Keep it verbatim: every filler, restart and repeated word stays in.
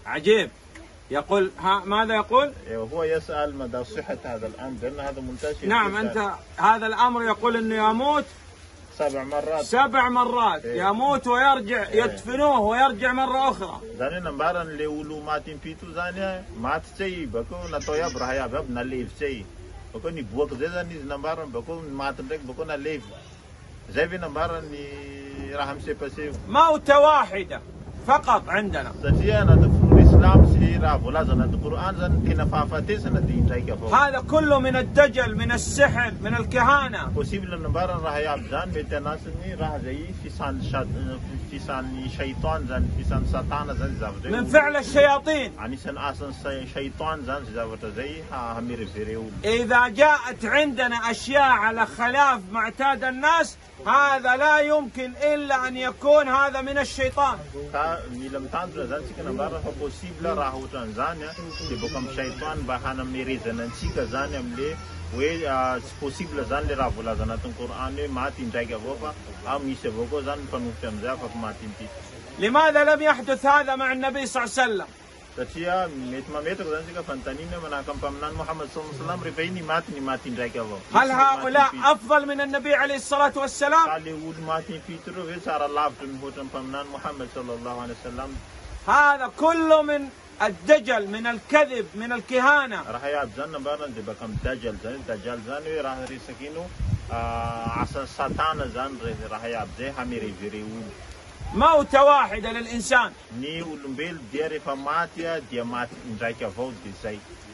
عجيب. يقول ها ماذا يقول؟ هو يسأل مدى صحة هذا الأمر لأن هذا منتشر. نعم أنت هذا الأمر يقول إنه يموت سبع مرات سبع مرات إيه. يموت ويرجع إيه. يدفنوه ويرجع مرة أخرى. زاني نمبارن لولو ماتين بيتو زاني مات شيء بكو نتويا برهايا باب نليف شيء بكو نبوك زاني نمبارن بكو مات بك بكو نليف زي في نمبارن ني رحم شيء بسيف موتة واحدة فقط عندنا. سجيا ندفن الإسلام سيرا ولا زنا القرآن زن كنا فافتي سنة دين تايك فوق. هذا كله من الدجل من السحر من الكهانة. possible نمبارن راح يابزان بيتناسني راح زي في سان شات في سان شيطان زن في سان ساتان زن زافده. من فعل الشياطين. يعني سن أصلا شيطان زن زافده زي همير فيريو. إذا جاءت عندنا أشياء على خلاف معتاد الناس هذا لا يمكن إلا أن يكون هذا من الشيطان. لم تنظر زن سكنا بارا possible راح وتنزانيا تبقى شيطان بحنا ميريزن نسيك زانيا ملي وي possible زان لراف ولا زان القرآن ما تنتهي فوقا أم يسبقوا زان فنوتم زافك ما تنتهي. لماذا لم يحدث هذا مع النبي صلى الله عليه وسلم؟ تشيا ميتما ميتو زان سكا فنتانين من أكم بمنان محمد صلى الله عليه وسلم رفيني مات ني مات تنتهي فوقا. هل هؤلاء أفضل من النبي عليه الصلاة والسلام؟ قال يقول مات فيترو في سار الله تنبوتم بمنان محمد صلى الله عليه وسلم. هذا كله من الدجل من الكذب من الكهانة. راح يابزن بارن دي بكم دجل زن دجل زن راح يسكينو عسى ساتان زن راح يابزه هميري فيريو. موتة واحدة للإنسان. ني ولمبيل دياري فماتيا ديامات نرايكا فوق دي سي.